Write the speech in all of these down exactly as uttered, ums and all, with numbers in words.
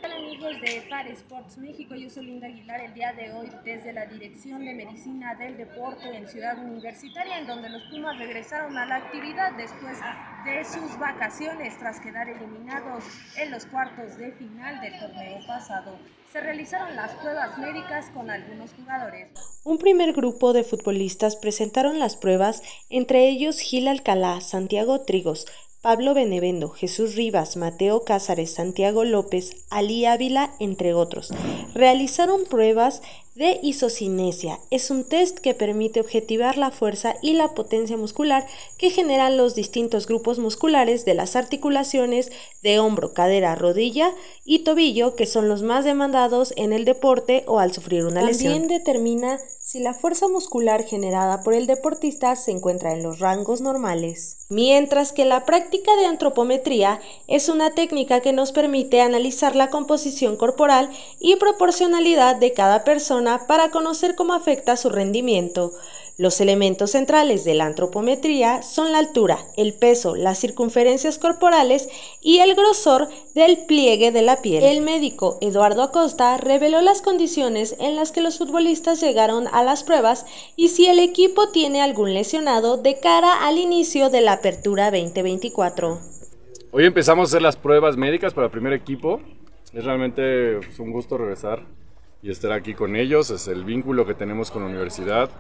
tal amigos de Far Sports México? Yo soy Linda Aguilar, el día de hoy desde la Dirección de Medicina del Deporte en Ciudad Universitaria, en donde los Pumas regresaron a la actividad después de sus vacaciones tras quedar eliminados en los cuartos de final del torneo pasado. Se realizaron las pruebas médicas con algunos jugadores. Un primer grupo de futbolistas presentaron las pruebas, entre ellos Gil Alcalá, Santiago Trigos, Pablo Benevendo, Jesús Rivas, Mateo Cázares, Santiago López, Ali Ávila, entre otros. Realizaron pruebas de isocinesia. Es un test que permite objetivar la fuerza y la potencia muscular que generan los distintos grupos musculares de las articulaciones de hombro, cadera, rodilla y tobillo, que son los más demandados en el deporte o al sufrir una lesión. También determina si la fuerza muscular generada por el deportista se encuentra en los rangos normales. Mientras que la práctica de antropometría es una técnica que nos permite analizar la composición corporal y proporcionalidad de cada persona para conocer cómo afecta su rendimiento. Los elementos centrales de la antropometría son la altura, el peso, las circunferencias corporales y el grosor del pliegue de la piel. El médico Eduardo Acosta reveló las condiciones en las que los futbolistas llegaron a las pruebas y si el equipo tiene algún lesionado de cara al inicio de la apertura veinte veinticuatro. Hoy empezamos a hacer las pruebas médicas para el primer equipo. Es realmente pues, un gusto regresar y estar aquí con ellos. Es el vínculo que tenemos con la universidad.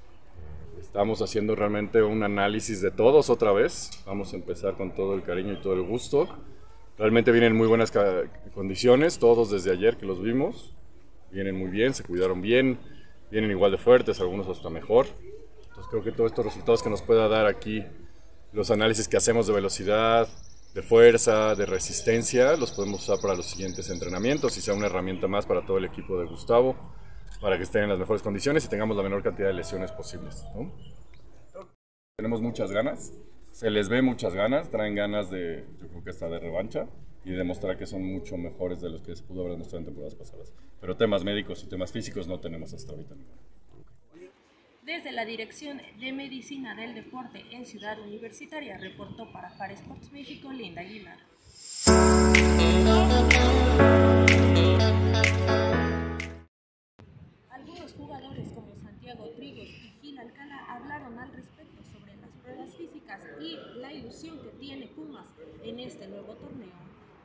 Estamos haciendo realmente un análisis de todos otra vez. Vamos a empezar con todo el cariño y todo el gusto. Realmente vienen en muy buenas condiciones, todos desde ayer que los vimos. Vienen muy bien, se cuidaron bien, vienen igual de fuertes, algunos hasta mejor. Entonces creo que todos estos resultados que nos pueda dar aquí, los análisis que hacemos de velocidad, de fuerza, de resistencia, los podemos usar para los siguientes entrenamientos y sea una herramienta más para todo el equipo de Gustavo, para que estén en las mejores condiciones y tengamos la menor cantidad de lesiones posibles, ¿no? Tenemos muchas ganas, se les ve muchas ganas, traen ganas de, yo creo que hasta de revancha y de demostrar que son mucho mejores de los que se pudo haber demostrado en temporadas pasadas. Pero temas médicos y temas físicos no tenemos hasta ahorita. Desde la Dirección de Medicina del Deporte en Ciudad Universitaria, reportó para Far Sports México, Linda Aguilar. Algunos jugadores como Santiago Trigos y Gil Alcalá hablaron al respecto sobre las pruebas físicas y la ilusión que tiene Pumas en este nuevo torneo.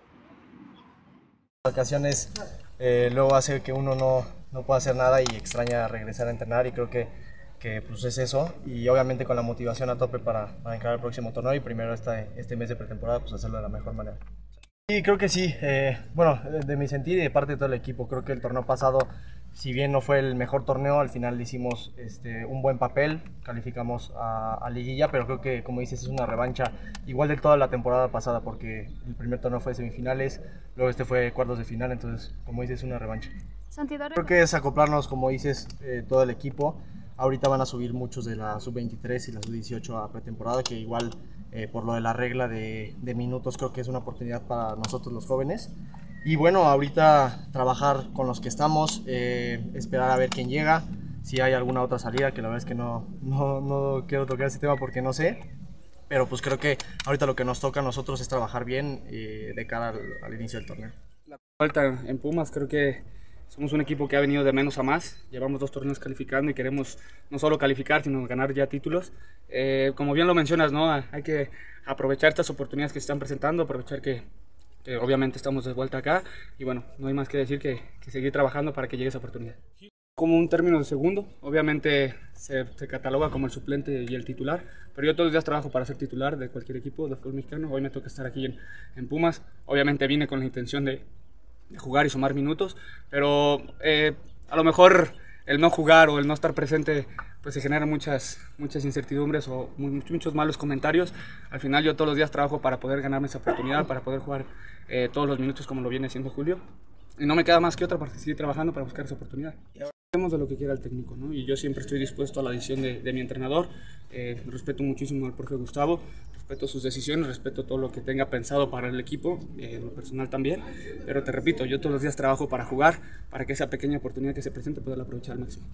Las vacaciones eh, luego hace que uno no, no pueda hacer nada y extraña regresar a entrenar y creo que, que pues es eso y obviamente con la motivación a tope para, para encarar el próximo torneo y primero este, este mes de pretemporada pues hacerlo de la mejor manera. Sí, creo que sí, eh, bueno, de mi sentir y de parte de todo el equipo, creo que el torneo pasado, si bien no fue el mejor torneo, al final hicimos este, un buen papel, calificamos a, a liguilla, pero creo que, como dices, es una revancha igual de toda la temporada pasada, porque el primer torneo fue semifinales, luego este fue cuartos de final, entonces, como dices, es una revancha. Creo que es acoplarnos, como dices, eh, todo el equipo. Ahorita van a subir muchos de la sub veintitrés y la sub dieciocho a pretemporada, que igual eh, por lo de la regla de, de minutos creo que es una oportunidad para nosotros los jóvenes. Y bueno, ahorita trabajar con los que estamos, eh, esperar a ver quién llega, si hay alguna otra salida, que la verdad es que no, no, no quiero tocar ese tema porque no sé. Pero pues creo que ahorita lo que nos toca a nosotros es trabajar bien eh, de cara al, al inicio del torneo. La vuelta en Pumas, creo que somos un equipo que ha venido de menos a más, llevamos dos torneos calificando y queremos no solo calificar, sino ganar ya títulos. Eh, como bien lo mencionas, ¿no? Hay que aprovechar estas oportunidades que se están presentando, aprovechar que, que obviamente estamos de vuelta acá y bueno, no hay más que decir que, que seguir trabajando para que llegue esa oportunidad. Como un término de segundo, obviamente se, se cataloga como el suplente y el titular, pero yo todos los días trabajo para ser titular de cualquier equipo de fútbol mexicano. Hoy me toca estar aquí en, en Pumas, obviamente vine con la intención de de jugar y sumar minutos, pero eh, a lo mejor el no jugar o el no estar presente pues se generan muchas, muchas incertidumbres o muchos, muchos malos comentarios. Al final yo todos los días trabajo para poder ganarme esa oportunidad, para poder jugar eh, todos los minutos como lo viene haciendo Julio y no me queda más que otra para seguir trabajando para buscar esa oportunidad. Hablemos de lo que quiera el técnico, ¿no? Y yo siempre estoy dispuesto a la decisión de, de mi entrenador. Eh, respeto muchísimo al profe Gustavo, respeto sus decisiones, respeto todo lo que tenga pensado para el equipo, eh, lo personal también, pero te repito, yo todos los días trabajo para jugar, para que esa pequeña oportunidad que se presente pueda aprovechar al máximo.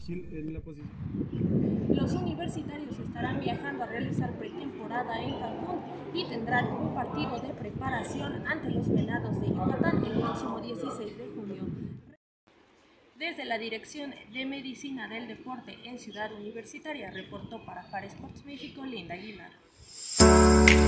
Los universitarios estarán viajando a realizar pretemporada en Cancún y tendrán un partido de preparación ante los Venados de Yucatán el próximo dieciséis de junio. Desde la Dirección de Medicina del Deporte en Ciudad Universitaria, reportó para Far Sports México Linda Aguilar.